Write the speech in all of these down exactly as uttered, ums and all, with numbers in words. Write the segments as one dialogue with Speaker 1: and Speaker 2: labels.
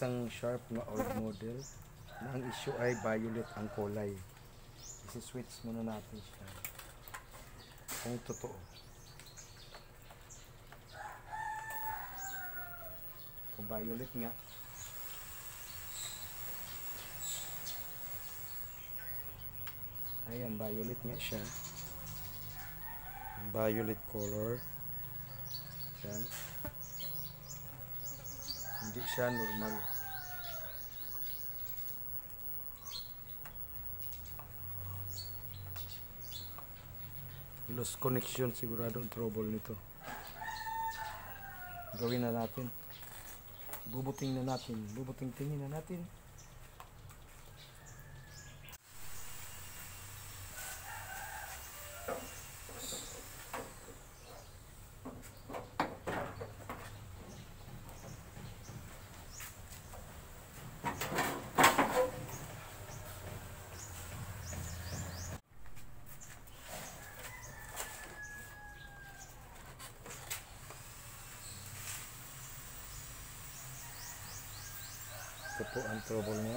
Speaker 1: isang sharp na old model na ang issue ay violet ang kulay. Isi-switch muna natin siya kung totoo. Kung violet nga, ayan, violet nga siya, violet color. Yan, hindi siya normal. Lost connection, siguradong trouble nito. Gawin na natin, bubuting na natin, bubuting tingin na natin. Ito po ang trouble niya.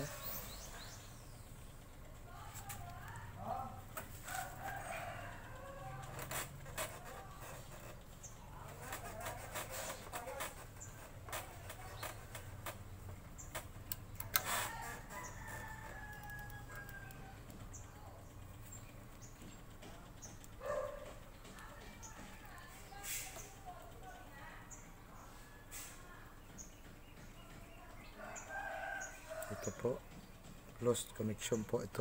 Speaker 1: Ito po, lost connection po ito.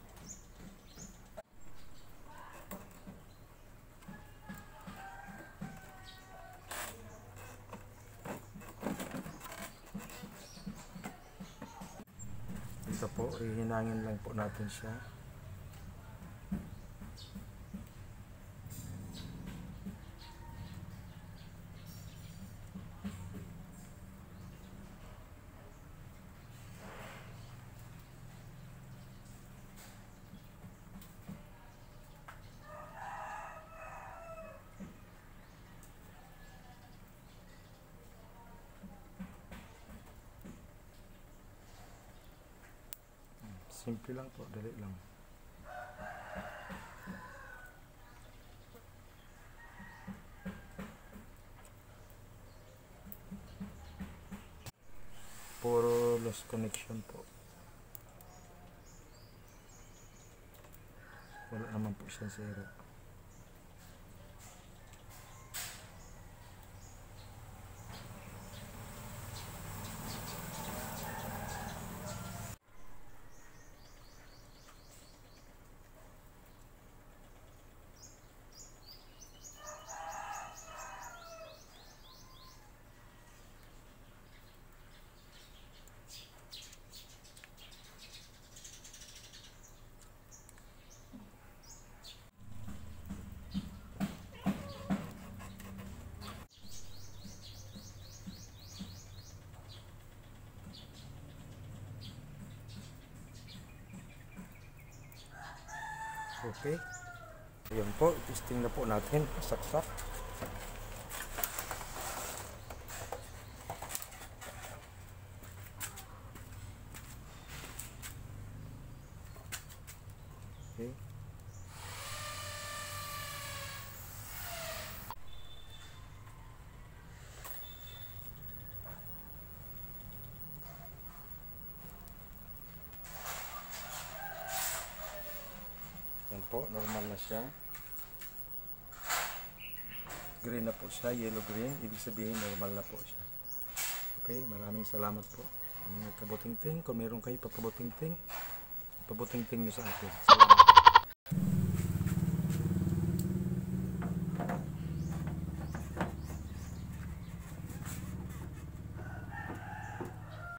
Speaker 1: Ito po, ihinangin lang po natin siya. Simple lang po, dali lang. Puro lost connection po. Wala naman po siyang zero. Okay. Ayan po, testing na po natin. Saksak. Okay. Yan po, normal na siya. Green na po siya, yellow green. Ibig sabihin normal na po siya. Okay, maraming salamat po mga kabuting-ting. Kung meron kayo papabuting-ting, pabuting-ting nyo sa akin. Salamat.